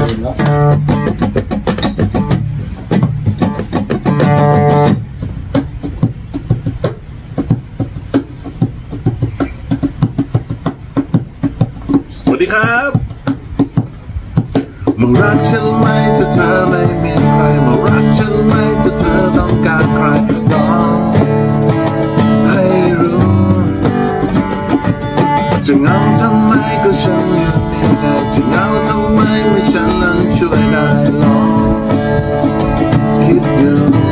สวัสดีครับมารักฉันไหมถ้าเธอไม่มีใครมารักฉันไหมถ้าเธอต้องการใครลองให้รู้จะเหงาทำไมก็ฉันอยู่นี่ได้จะเหงาทำไมไม่ฉันนั้นช่วยได้ลองคิดดู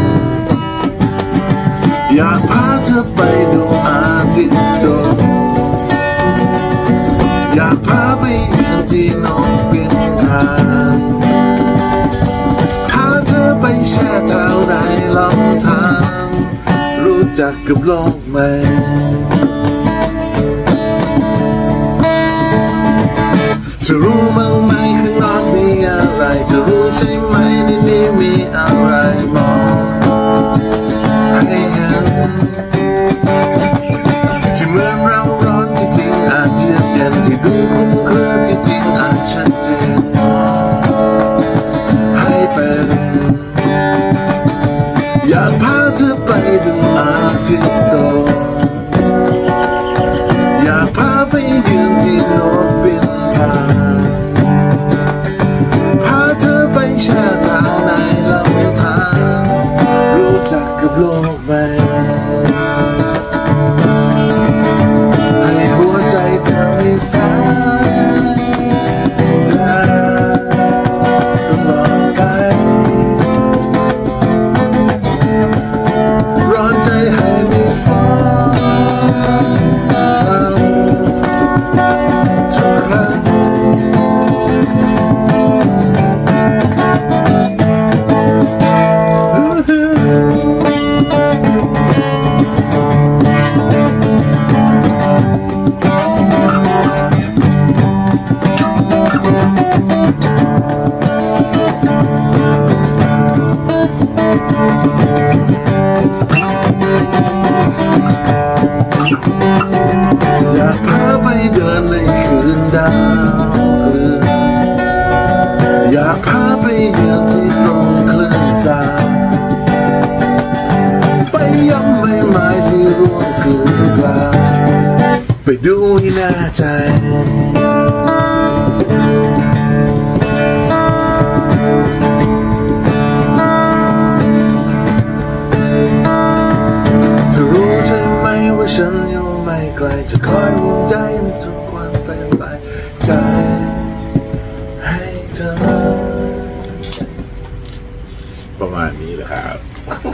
อยากพาเธอไปดูอาทิตย์ตกอยากพาไปยืนที่นอนเป็นทางพาเธอไปแช่เท้าในลำธารรู้จักกับโลกใหม่เธอรู้มั้งไหมข้างนอกมีอะไรเธอรู้ใช่ไหมในนี้มีอะไรมองให้เห็นที่เหมือนเราร้อนที่จริงอาจเยือกเย็นที่ดูคุ้มเครือที่จริงอาจชัดเจนมองให้เป็นอยากพาเธอไปดูอาทิตย์ตกอยากพาไปยืนที่นกบินผ่านพาเธอไปแช่เท้าในลำธารรู้จักกับโลกใบอยากพาไปเดินในคืนดาวเรืองอยากพาไปเยือนที่ตรงคลื่นทรายไปย้ำใบไม้ที่ร่วงเกลื่อนกลาไปดูให้แน่ใจฉันอยู่ไม่ไกลจะคอยห่วงใยในทุกความเป็นไปใจให้เธอประมาณนี้แหละครับ